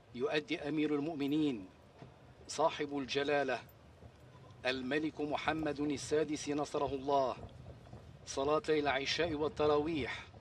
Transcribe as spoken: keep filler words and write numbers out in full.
يؤدي أمير المؤمنين صاحب الجلالة الملك محمد السادس نصره الله صلاتي العشاء والتراويح